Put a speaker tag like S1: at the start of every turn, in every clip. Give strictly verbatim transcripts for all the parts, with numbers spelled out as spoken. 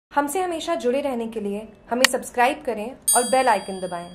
S1: हमसे हमेशा जुड़े रहने के लिए हमें सब्सक्राइब करें और बेल आइकन दबाएं।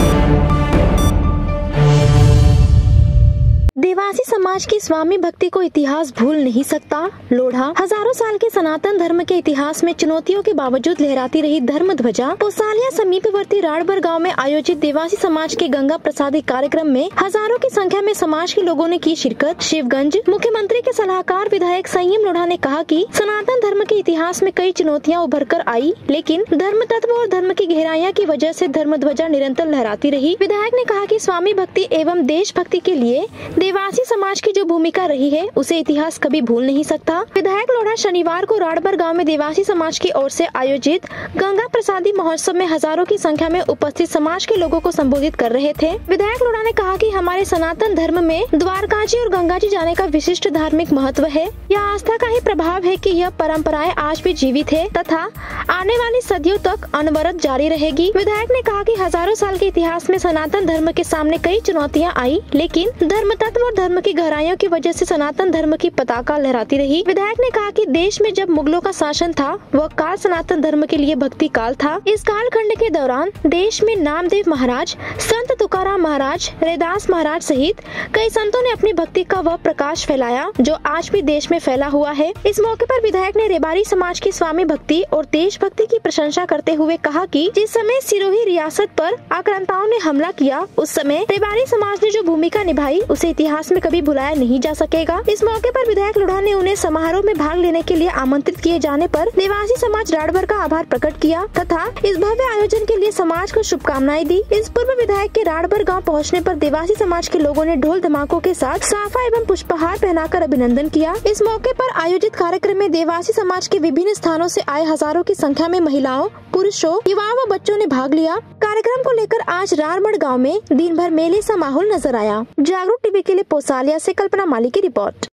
S2: देवासी समाज की स्वामी भक्ति को इतिहास भूल नहीं सकता। लोढ़ा। हजारों साल के सनातन धर्म के इतिहास में चुनौतियों के बावजूद लहराती रही धर्म ध्वजा। पोसालिया समीपवर्ती राड़बर गांव में आयोजित देवासी समाज के गंगा प्रसादी कार्यक्रम में हजारों की संख्या में समाज के लोगों ने की शिरकत। शिवगंज। मुख्यमंत्री के सलाहकार विधायक संयम लोढ़ा ने कहा कि सनातन धर्म के इतिहास में कई चुनौतियाँ उभर कर आई, लेकिन धर्म तत्व और धर्म की गहराइयाँ की वजह से धर्म ध्वजा निरंतर लहराती रही। विधायक ने कहा कि स्वामी भक्ति एवं देशभक्ति के लिए देवासी समाज की जो भूमिका रही है उसे इतिहास कभी भूल नहीं सकता। विधायक लोढ़ा शनिवार को राड़बर गांव में देवासी समाज की ओर से आयोजित गंगा प्रसादी महोत्सव में हजारों की संख्या में उपस्थित समाज के लोगों को संबोधित कर रहे थे। विधायक लोढ़ा ने कहा कि हमारे सनातन धर्म में द्वारका जी और गंगा जी जाने का विशिष्ट धार्मिक महत्व है। यह आस्था का ही प्रभाव है कि यह परंपराएं आज भी जीवित है तथा आने वाली सदियों तक अनवरत जारी रहेगी। विधायक ने कहा कि हजारों साल के इतिहास में सनातन धर्म के सामने कई चुनौतियाँ आई, लेकिन धर्म तत्व और धर्म की गहराइयों की वजह से सनातन धर्म की पताका लहराती रही। विधायक ने कहा कि देश में जब मुगलों का शासन था वह काल सनातन धर्म के लिए भक्ति काल था। इस काल खंड के दौरान देश में नामदेव महाराज, संत तुकाराम महाराज, रैदास महाराज सहित कई संतों ने अपनी भक्ति का वह प्रकाश फैलाया जो आज भी देश में फैला हुआ है। इस मौके पर विधायक ने रेबारी समाज की स्वामी भक्ति और देशभक्ति की प्रशंसा करते हुए कहा कि जिस समय सिरोही रियासत पर आक्रांताओं ने हमला किया उस समय रेबारी समाज ने जो भूमिका निभाई उसे इतिहास में कभी भुलाया नहीं जा सकेगा। इस मौके पर विधायक लोढ़ा ने उन्हें समारोह में भाग लेने के लिए आमंत्रित किए जाने पर देवासी समाज राड़बर का आभार प्रकट किया तथा इस भव्य आयोजन के लिए समाज को शुभकामनाएं दी। इस पूर्व विधायक के राड़बर गांव पहुंचने पर देवासी समाज के लोगों ने ढोल धमाकों के साथ साफा एवं पुष्पहार पहनाकर अभिनंदन किया। इस मौके पर आयोजित कार्यक्रम में देवासी समाज के विभिन्न स्थानों से आए हजारों की संख्या में महिलाओं, पुरुषों, युवाओं व बच्चों ने भाग लिया। कार्यक्रम को लेकर आज राड़बर गाँव में दिन भर मेले सा माहौल नजर आया। जागरूक टीवी के लिए पोसालिया से कल्पना माली की रिपोर्ट।